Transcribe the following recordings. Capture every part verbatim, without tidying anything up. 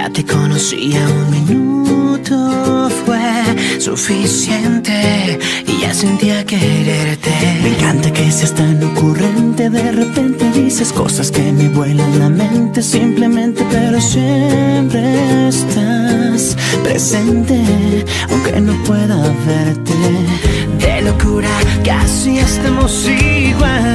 Ya te conocía, un minuto fue suficiente y ya sentía quererte. Me encanta que seas tan ocurrente, de repente dices cosas que me vuelan la mente simplemente, pero siempre estás presente, aunque no pueda verte. De locura casi estamos igual.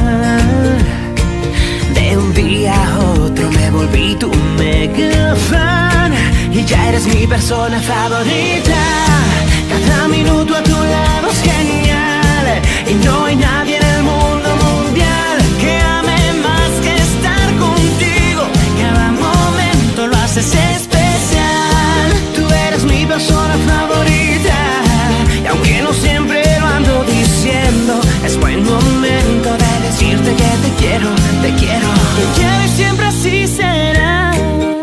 De un día a otro me volví tu mega fan y ya eres mi persona favorita. Cada minuto a tu lado es genial y no hay nadie en el mundo mundial que ame más que estar contigo. Cada momento lo haces especial. Tú eres mi persona favorita y aunque no siempre lo ando diciendo, es buen momento de decirte que te quiero, te quiero, te quiero y siempre así será.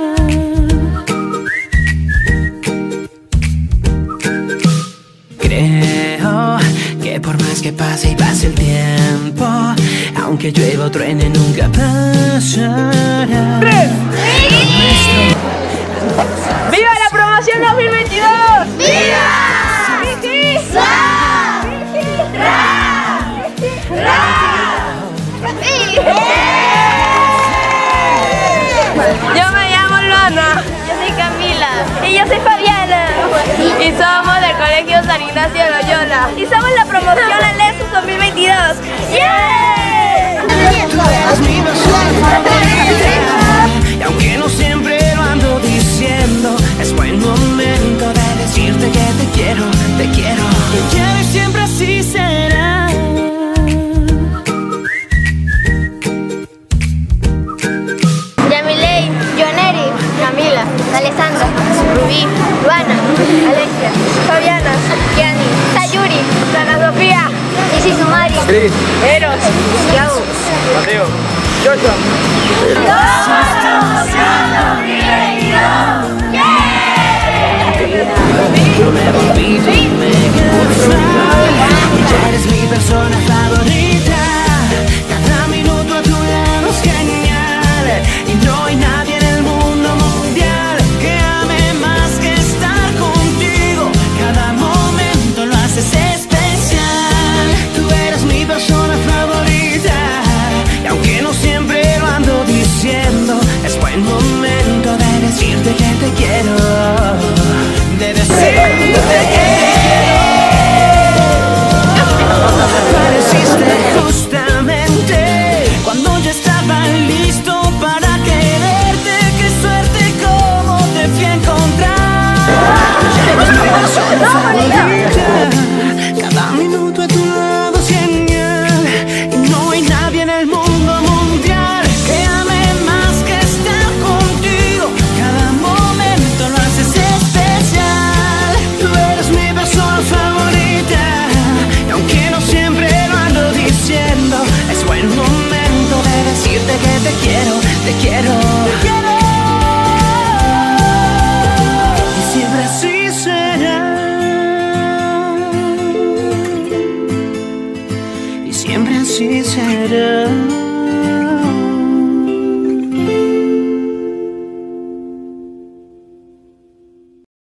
Creo que por más que pase y pase el tiempo, aunque llueva o truene nunca pasará. ¡Viva la promoción dos mil veintidós! ¡Viva! ¡Vicky! ¡Ra! ¡Ra! ¡Ra! Yo me llamo Luana. Yo soy Camila. Y yo soy Fabiana. Y somos del Colegio San Ignacio de Loyola. Y somos la promoción Alesus dos mil veintidós. ¡Yeah! Y aunque no siempre lo ando diciendo, es buen momento de decirte que te quiero, te quiero, te quiero y siempre así será. Yamilei, Joaneri, Camila, Alessandra, Rubí, Luana, Alexia, Fabiana, Kiani, Sayuri, Ana Sofía, Isi Sumari, Cris, Eros, Yau. Mateo, Joshua. Yo me volví tu mega fan y ya eres mi persona favorita. Cada minuto a tu lado es genial y no hay nadie en el mundo mundial que ame más que estar contigo. Cada momento lo haces especial. Tú eres mi persona favorita y aunque no siempre lo ando diciendo, es buen momento de decirte que te quiero.